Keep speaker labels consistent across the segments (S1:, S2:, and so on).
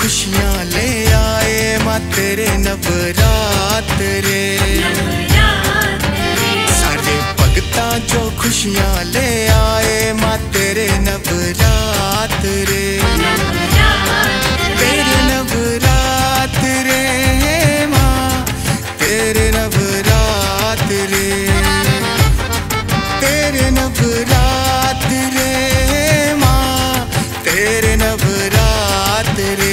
S1: खुशियाँ ले आए माँ तेरे नवरात रे। सारे भगता जो खुशियाँ ले आए माँ तेरे नवरात रे। तेरे नवरात रे माँ तेरे नवरात रे। तेरे नवरात रे माँ तेरे नवरात रे।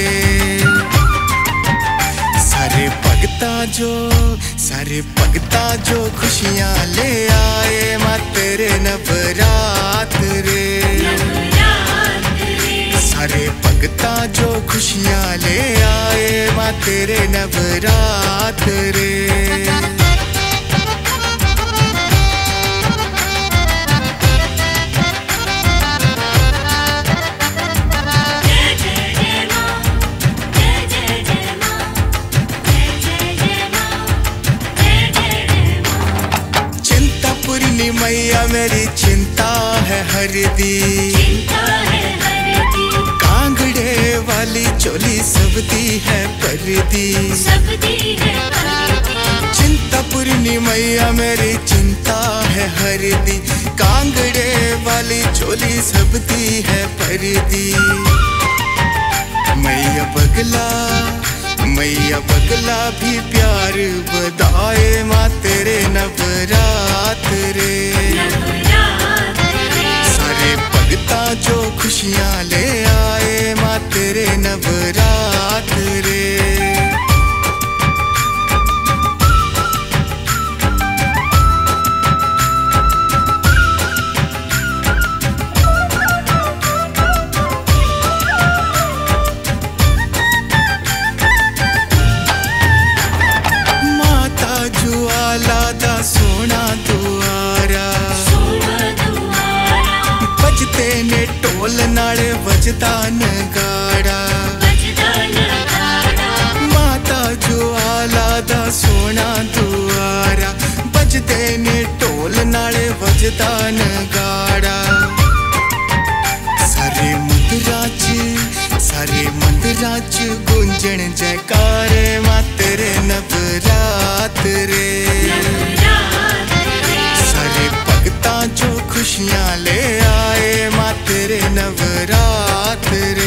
S1: सारे भगता जो खुशियाँ ले आए माँ तेरे नवरात रे। सारे भगता जो खुशियाँ ले आए माँ तेरे नवरात रे। मैया मेरी चिंता है हर दी, कांगड़े वाली चोली सबदी है परदी। चिंता पूर्णी मैया मेरी चिंता है हर दी, कांगड़े वाली चोली सबदी है परदी। मैया बगला भी प्यार बधाए माँ तेरे नवरात रे। सारे भगता जो खुशियाँ ले आए माँ तेरे नवरात रे। सोना दुआरा बजते ने ढोल नाले बजदा नगाड़ा। माता ज्वाला दा सोना दुआरा बजते ने ढोल नाले बजदा नगाड़ा। सारे मंदिरां च गूंजण जयकारे माँ तेरे नवरात रे। सारे भगता जो खुशियाँ ले आए माँ तेरे नवरात रे।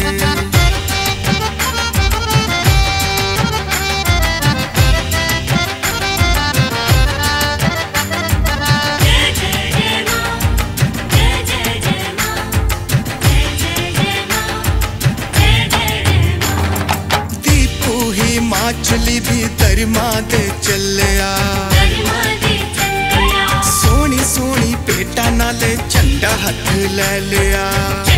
S1: हिमाचली भी दरमा दे चलिया, सोनी सोनी पेटा नाले झंडा हथ ले लिया।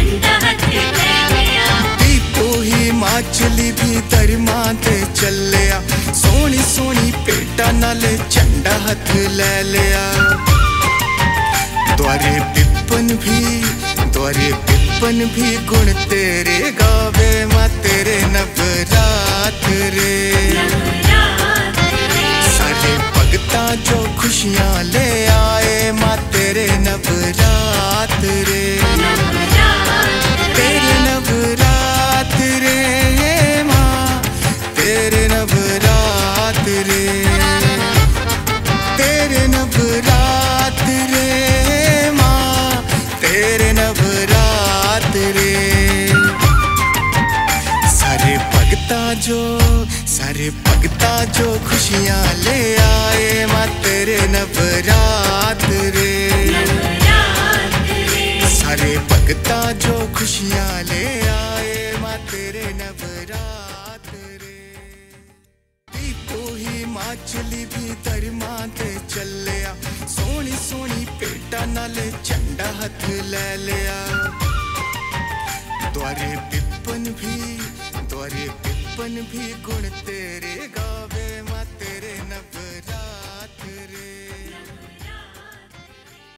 S1: दीपू हिमाचली भी दरमा दे चलिया, सोनी सोनी पेटा नाले झंडा हथ ले लिया। द्वारे पिपन भी गुण तेरे गावे माँ तेरे नवरात रे। सारे भगता जो खुशियाँ ले आए माँ तेरे नवरात रे। तेरे नवरात रे माँ तेरे नवरात रे। तेरे नवरात रे माँ तेरे नवरात रे। सारे भगता जो खुशियाँ ले आए माँ तेरे नवरात रे। सारे भगता जो खुशियाँ ले आए माँ तेरे नवरात रे। दीपू हिमाचली भी दरमा दे चलिया, सोनी सोनी पेटा नाले झंडा हथ ले लिया। द्वारे पिपन भी गुण तेरे गा